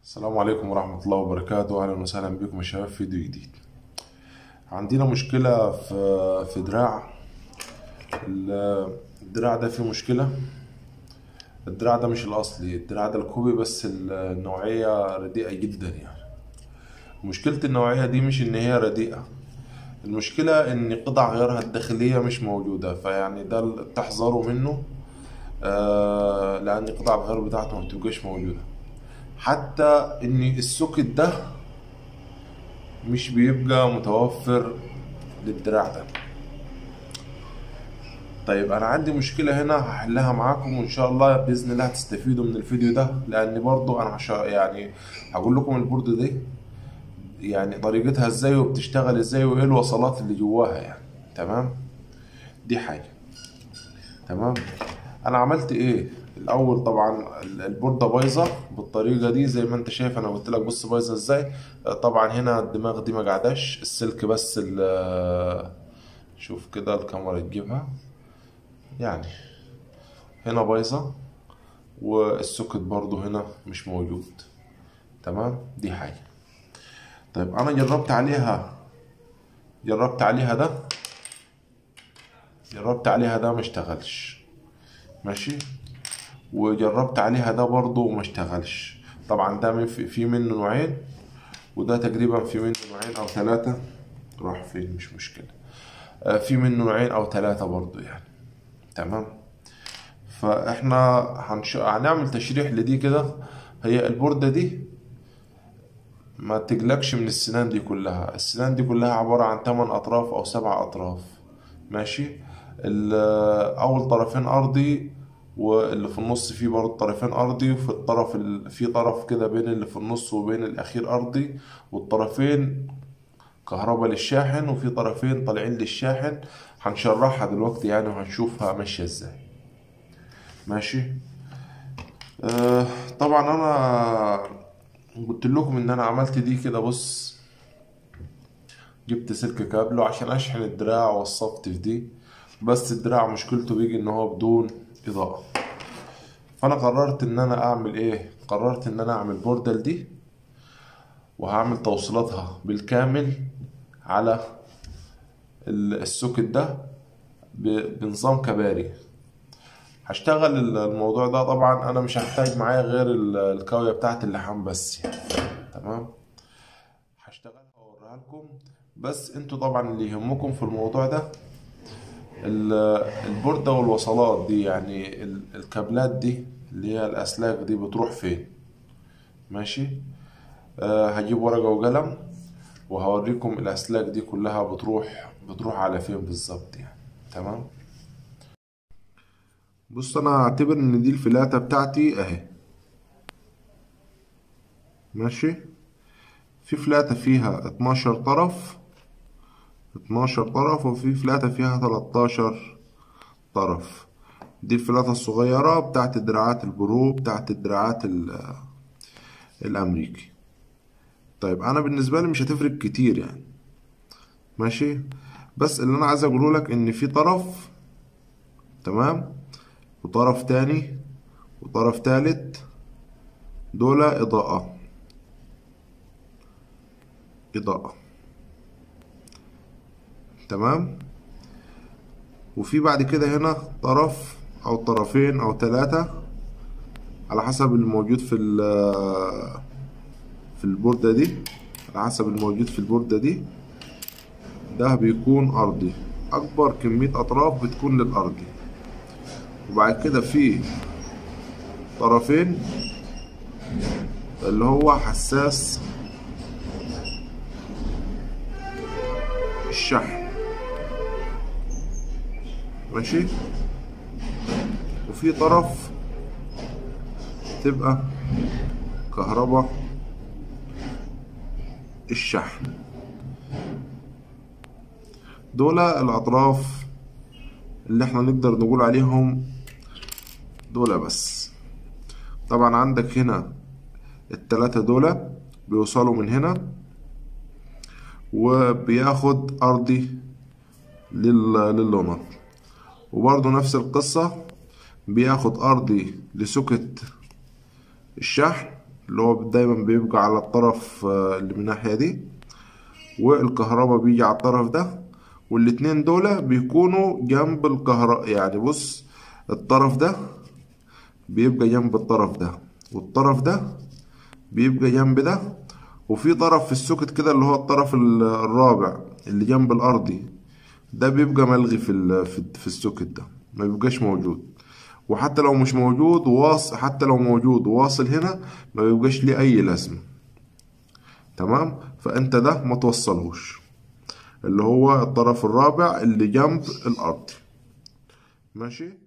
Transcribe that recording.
السلام عليكم ورحمة الله وبركاته. أهلا وسهلا بكم يا شباب في فيديو جديد. عندنا مشكلة في دراع. الدراع ده فيه مشكلة. الدراع ده مش الأصلي، الدراع ده الكوبي، بس النوعية رديئة جدا يعني. مشكلة النوعية دي مش إن هي رديئة، المشكلة إن قطع غيارها الداخلية مش موجودة، فيعني ده اللي تحذروا منه. لأن قطع الغيار بتاعته ما بتبقاش موجودة. حتى إن السوكت ده مش بيبقى متوفر للدراع ده. طيب انا عندي مشكلة هنا هحلها معاكم، وان شاء الله باذن الله هتستفيدوا من الفيديو ده، لان برضو انا يعني هقول لكم البورد دي يعني طريقتها ازاي وبتشتغل ازاي وايه الوصلات اللي جواها يعني. تمام، دي حاجة. تمام، انا عملت ايه الاول؟ طبعا البوردة بايظة بالطريقة دي زي ما انت شايف. انا قلت لك بص بايظة ازاي. طبعا هنا الدماغ دي ما قعدش، السلك بس شوف كده الكاميرا تجيبها يعني. هنا بايظة، والسوكت برضو هنا مش موجود. تمام، دي حاجة. طيب انا جربت عليها ده ما اشتغلش. ماشي، وجربت عليها ده برضو ما اشتغلش. طبعا ده في منه نوعين، وده تقريبا في منه نوعين او ثلاثة. راح فين؟ مش مشكلة. في منه نوعين او ثلاثة برضو يعني. تمام، فاحنا هنعمل تشريح لدي كده. هي البوردة دي ما تقلقش من السنان دي كلها. السنان دي كلها عبارة عن 8 أطراف أو 7 أطراف. ماشي، أول طرفين أرضي، واللي في النص فيه برضه طرفين أرضي، وفي الطرف في طرف كده بين اللي في النص وبين الأخير أرضي، والطرفين كهرباء للشاحن، وفي طرفين طالعين للشاحن. هنشرحها دلوقتي يعني وهنشوفها ماشية ازاي. ماشي. طبعا أنا قلت لكم إن أنا عملت دي كده. بص، جبت سلك كابله عشان اشحن الدراع ووصفت في دي، بس الدراع مشكلته بيجي ان هو بدون اضاءة. فانا قررت ان انا اعمل ايه؟ قررت ان انا اعمل بوردة دي، وهعمل توصيلاتها بالكامل على السوكت ده بنظام كباري. هشتغل الموضوع ده. طبعا انا مش هحتاج معايا غير الكاوية بتاعت اللحام بس يعني. تمام، هشتغلها واوريها لكم. بس انتوا طبعا اللي يهمكم في الموضوع ده البوردة والوصلات دي، يعني الكابلات دي اللي هي الأسلاك دي بتروح فين. ماشي. هجيب ورقة وقلم وهوريكم الأسلاك دي كلها بتروح على فين بالظبط يعني. تمام، بص أنا هعتبر إن دي الفلاتة بتاعتي أهي. ماشي، في فلاتة فيها 12 طرف، 12 طرف، وفي فلاتة فيها 13 طرف. دي الفلاتة الصغيرة بتاعت الدراعات البرو، بتاعت الدراعات الأمريكي. طيب أنا بالنسبة لي مش هتفرق كتير يعني. ماشي، بس اللي أنا عايز أقوله لك إن في طرف، تمام، وطرف تاني وطرف تالت، دول إضاءة. إضاءة، تمام. وفي بعد كده هنا طرف أو طرفين أو ثلاثة على حسب الموجود في البوردة دي. على حسب الموجود في البوردة دي، ده بيكون أرضي. أكبر كمية أطراف بتكون للأرضي. وبعد كده في طرفين اللي هو حساس الشحن. ماشي، وفي طرف تبقى كهرباء الشحن. دول الأطراف اللي احنا نقدر نقول عليهم دول بس. طبعا عندك هنا التلاتة دول بيوصلوا من هنا، وبياخد أرضي لللونر. وبرضه نفس القصة، بياخد أرضي لسوكت الشحن، اللي هو دايما بيبقى على الطرف اللي من الناحية دي، والكهرباء بيجي على الطرف ده، والاتنين دول بيكونوا جنب الكهرباء. يعني بص، الطرف ده بيبقى جنب الطرف ده، والطرف ده بيبقى جنب ده، وفي طرف في السوكت كده اللي هو الطرف الرابع اللي جنب الأرضي، ده بيبقى ملغي في السوكت ده، ما بيبقاش موجود. وحتى لو مش موجود حتى لو موجود واصل هنا، ما بيبقاش ليه أي لازمة. تمام. فأنت ده ما توصلهوش، اللي هو الطرف الرابع اللي جنب الأرض. ماشي.